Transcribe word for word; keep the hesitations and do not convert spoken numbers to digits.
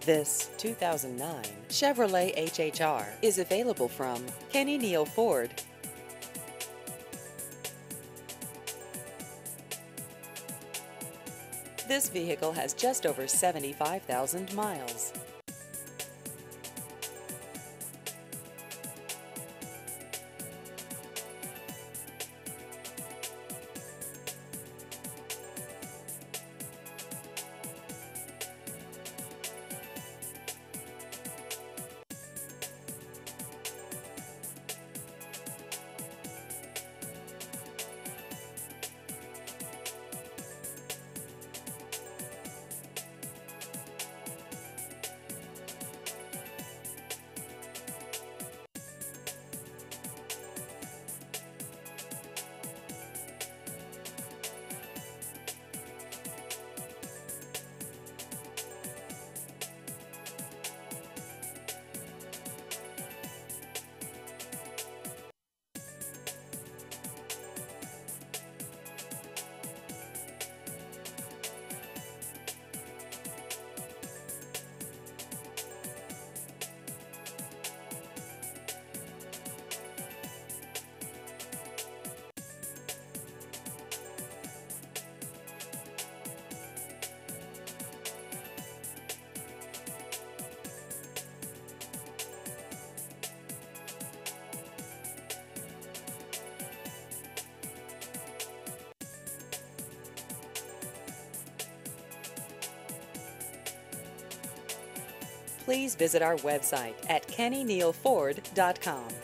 This two thousand nine Chevrolet H H R is available from Kenny Neal Ford. This vehicle has just over seventy-five thousand miles. Please visit our website at kenny neal ford dot com.